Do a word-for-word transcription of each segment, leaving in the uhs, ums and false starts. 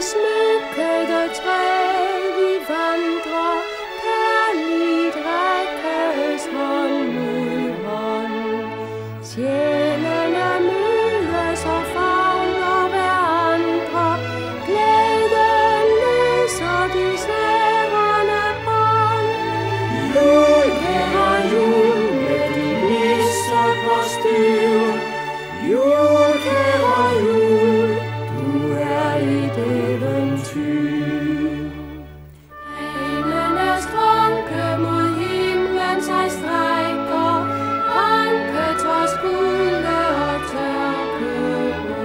smykkede træ vi vandrer, kærligt rækkes hånd mod hånd. Sjælene mødes og favner hverandre, glæden løser de snærende bånd. Jul, kære jul, med din nisse på styr. Jul, kære jul, du er et eventyr. Englenes dronke mod himlen sig strækker, ranke trods kulde og tørke.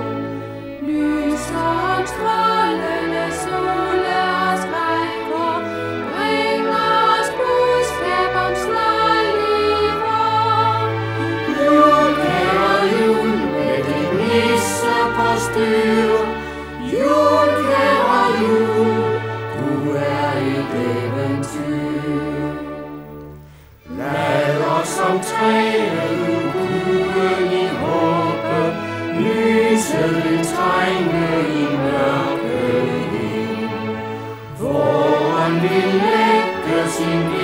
Lyser om strålende sole og skrækker, bringer os budskab om snarlig vår. Jul, kære jul, med din nisse på styr. Jul, kære jul, du er et eventyr. Lad os som træet ugen i håbe, lyset vil trænge i mørket ind. Våren vil lægge sin